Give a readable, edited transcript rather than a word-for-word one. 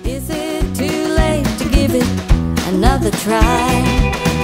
Is it too late to give it another try?